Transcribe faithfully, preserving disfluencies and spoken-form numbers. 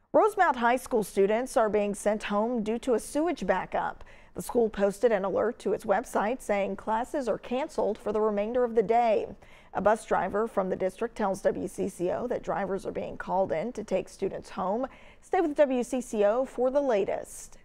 Rosemount High School students are being sent home due to a sewage backup. The school posted an alert to its website saying classes are canceled for the remainder of the day. A bus driver from the district tells W C C O that drivers are being called in to take students home. Stay with W C C O for the latest.